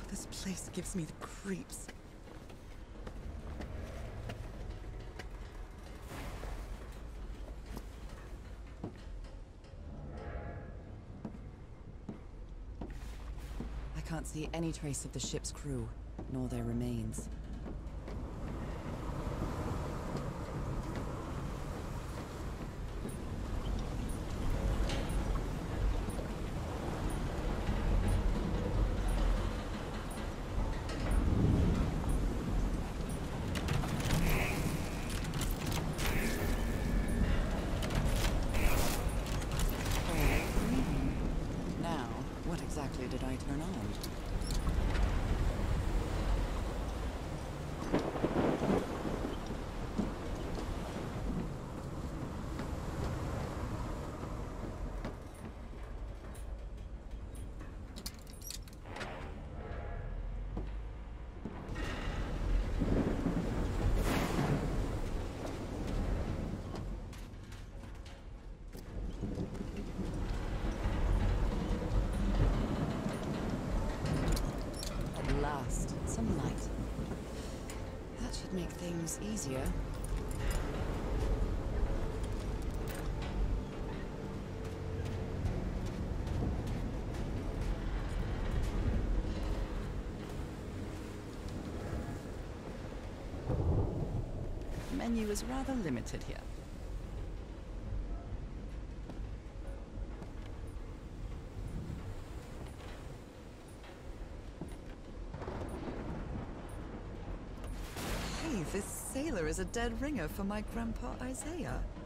This place gives me the creeps. I can't see any trace of the ship's crew, nor their remains. What exactly did I turn on? Last, some light. That should make things easier. The menu is rather limited here. This sailor is a dead ringer for my grandpa Isaiah.